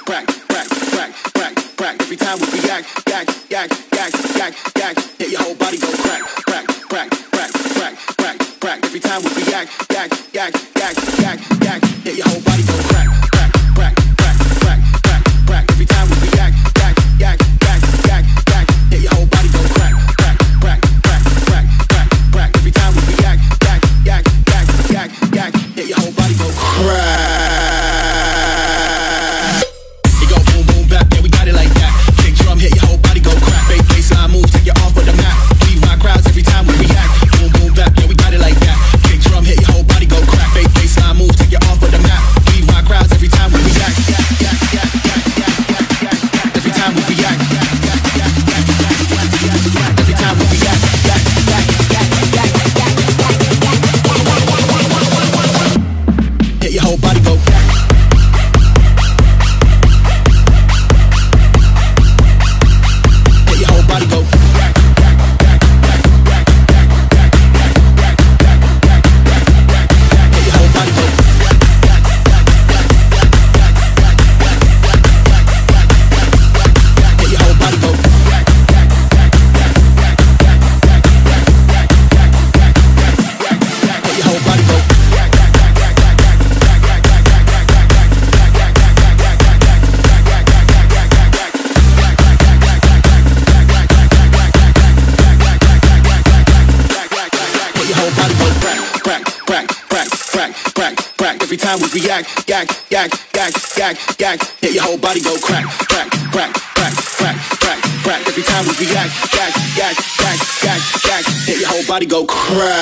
crack, crack, crack, crack, crack. Every time we react, yak, yak, yak, yak, yak. Yeah, your whole body go crack, crack, crack, crack, crack, crack, crack. Every time we react, yak, yak, yak, yak, yak. Yeah, your whole body go crack, crack, crack, crack, crack, crack, crack. Every time we react, yak, yak, yak, yak, yak. Yeah, your whole body go crack, crack, crack, crack, crack, crack, crack. Every time we react, yak, yak, yak, yak, yak. Yeah, your whole body go crack. Every time we react, yak, yak, yak, yak, yak. Yeah, your whole body go crack, crack, crack, crack, crack, crack, crack. Every time we react, yak, yak, yak, yak, yak. Yeah, your whole body go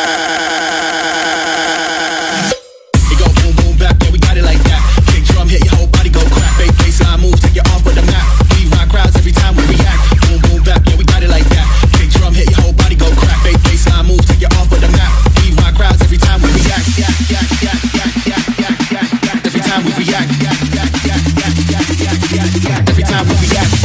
crack. It go boom, boom, back, yeah, we got it like that. Kick drum, hit your whole body go crack. Baseline moves, take you off of the map. We rock crowds every time we react. Boom, boom, back, yeah, we got it like that. Kick drum, hit your whole body go crack. Baseline moves, take you off of the map. We rock crowds every time we react. Yak, yak, yak, yak, yak. Every time we react, every time we react.